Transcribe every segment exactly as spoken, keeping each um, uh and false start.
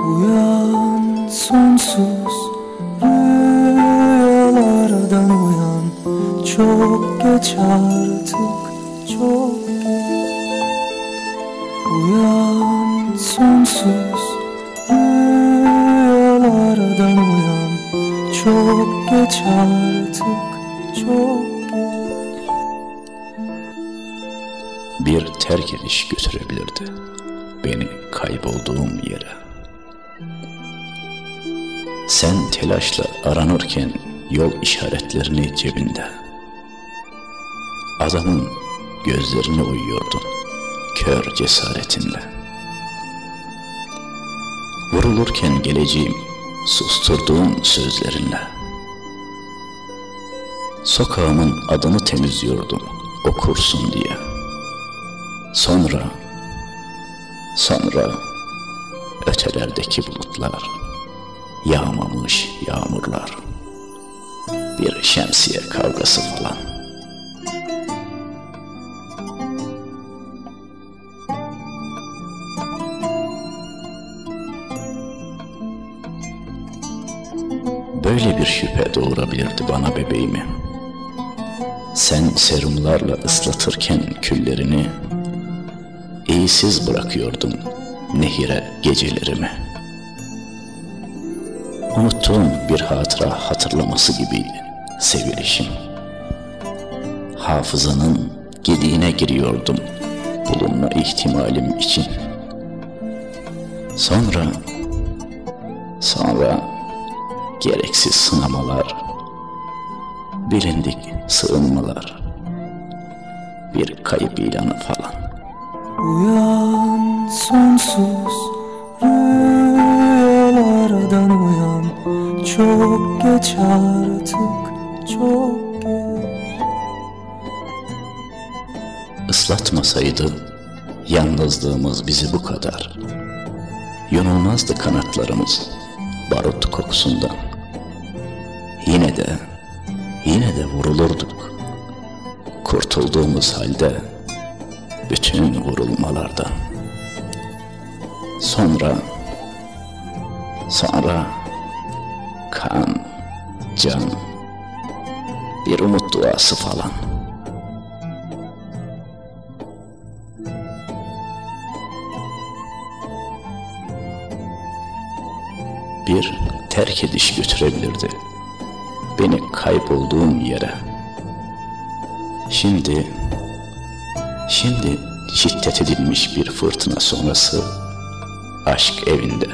Uyan sonsuz rüyalardan uyan. Çok geç artık, çok geç. Uyan sonsuz rüyalardan uyan. Çok geç artık, çok geç. Bir terk ediş götürebilirdi beni kaybolduğum yere. Sen telaşla aranırken yol işaretlerini cebinde, adamın gözlerine uyuyordun kör cesaretinle. Vurulurken geleceğim susturduğun sözlerinle, sokağımın adını temizliyordum okursun diye. Sonra, sonra ötelerdeki bulutlar, yağmamış yağmurlar, bir şemsiye kavgası falan. Böyle bir şüphe doğurabilirdi bana bebeğimi. Sen serumlarla ıslatırken küllerini, İyisiz bırakıyordum nehire gecelerimi. Unuttuğum bir hatıra hatırlaması gibiydi sevilişim. Hafızanın gediğine giriyordum bulunma ihtimalim için. Sonra, sonra gereksiz sınamalar, bilindik sığınmalar, bir kayıp ilanı falan. Uyan sonsuz rüyalardan uyan. Çok geç artık, çok geç. Islatmasaydı yalnızlığımız bizi bu kadar, yunulmazdı kanatlarımız barut kokusundan. Yine de, yine de vurulurduk kurtulduğumuz halde bütün vurulmalardan. Sonra, sonra kan, can, bir umut duası falan. Bir terk ediş götürebilirdi beni kaybolduğum yere. Şimdi, şimdi şiddet edilmiş bir fırtına sonrası aşk evinde.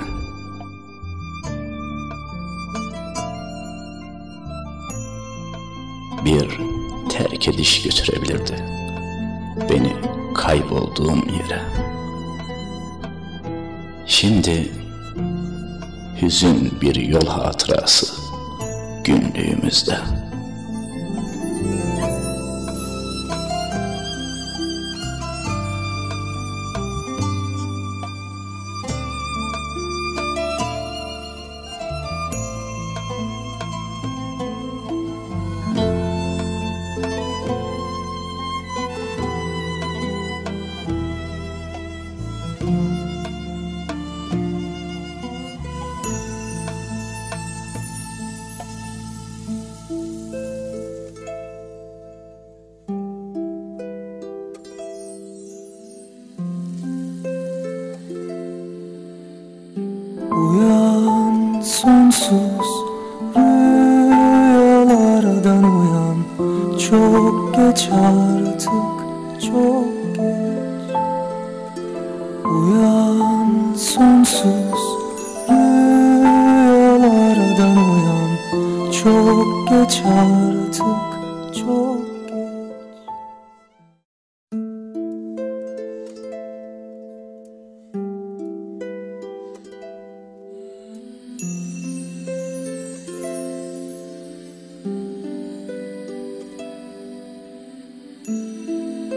Bir terk ediş götürebilirdi beni kaybolduğum yere. Şimdi hüzün bir yol hatırası günlüğümüzde. Uyan sonsuz rüyalardan uyan. Çok geç artık, çok geç. Uyan sonsuz rüyalardan uyan. Çok geç artık, çok geç.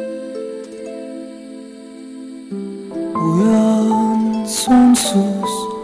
Uyan sonsuz